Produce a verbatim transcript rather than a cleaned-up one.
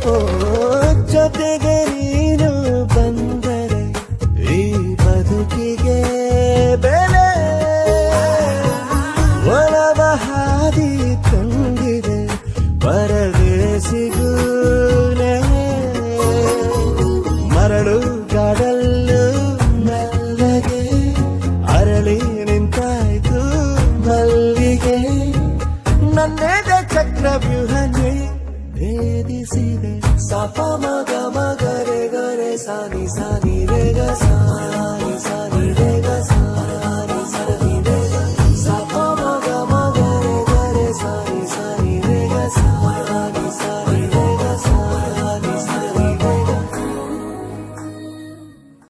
ಓ ಜೊತೆಗೆ ನೀನು ಬಂದರೆ ಈ ಬದುಕಿಗೆ ಬೆಲೆ ಒಲವ ಹಾದಿ ತಂದಿದೆ ಪರದೇಸಿಗೂ ಮರಳು ಗಾಡಲ್ಲು ಮೆಲ್ಲಗೆ ಅರಳಿ ನಿಂತಾಯ್ತು ಮಲ್ಲಿಗೆ ನನ್ನೆದೆ ಚಕ್ರವ್ಯೂಹನೇ ಭೇದಿಸಿದೆ ಸಪ ಮಗ ಮಗರೆ ಗರೆ ಸಾನಿ ಸಾನಿ ರೆ ಗ ಸಾ